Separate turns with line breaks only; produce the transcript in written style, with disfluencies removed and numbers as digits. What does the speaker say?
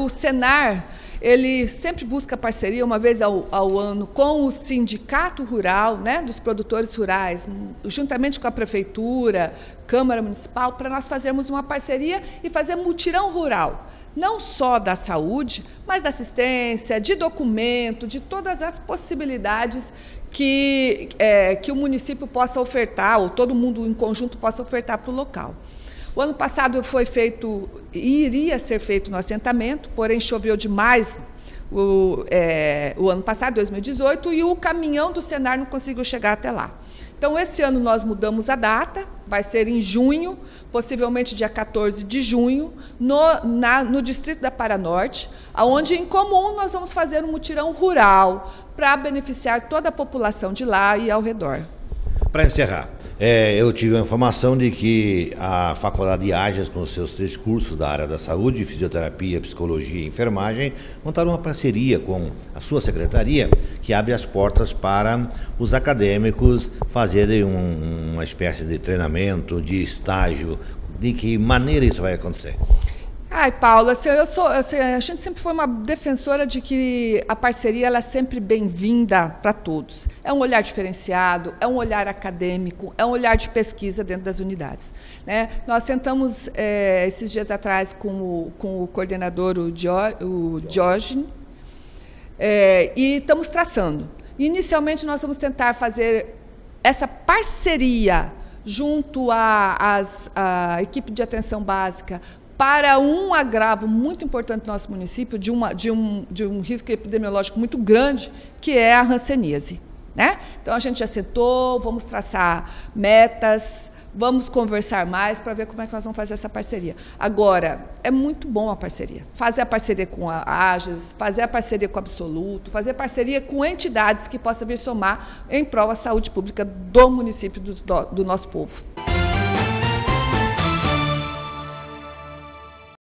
Senar, ele sempre busca parceria, uma vez ao ano, com o sindicato rural, né, dos produtores rurais, juntamente com a prefeitura, Câmara Municipal, para nós fazermos uma parceria e fazer mutirão rural. Não só da saúde, mas da assistência, de documento, de todas as possibilidades que o município possa ofertar, ou todo mundo em conjunto possa ofertar para o local. O ano passado foi feito, iria ser feito no assentamento, porém choveu demais o ano passado, 2018, e o caminhão do Senar não conseguiu chegar até lá. Então, esse ano nós mudamos a data, vai ser em junho, possivelmente dia 14 de junho, no distrito da Paranorte, onde em comum nós vamos fazer um mutirão rural para beneficiar toda a população de lá e ao redor.
Para encerrar, eu tive a informação de que a Faculdade de Ágias, com os seus 3 cursos da área da saúde, fisioterapia, psicologia e enfermagem, montaram uma parceria com a sua secretaria, que abre as portas para os acadêmicos fazerem uma espécie de treinamento, de estágio. De que maneira isso vai acontecer?
Ai, Paula, a gente sempre foi uma defensora de que a parceria ela é sempre bem-vinda para todos. É um olhar diferenciado, é um olhar acadêmico, é um olhar de pesquisa dentro das unidades, né? Nós sentamos esses dias atrás com o coordenador, o Diógenes, e estamos traçando. Inicialmente, nós vamos tentar fazer essa parceria junto à equipe de atenção básica, para um agravo muito importante no nosso município, de um risco epidemiológico muito grande, que é a hanseníase, né? Então, a gente já sentou, vamos traçar metas, vamos conversar mais para ver como é que nós vamos fazer essa parceria. Agora, é muito bom a parceria. Fazer a parceria com a Ágias, fazer a parceria com o Absoluto, fazer a parceria com entidades que possam vir somar em prol da saúde pública do município, do nosso povo.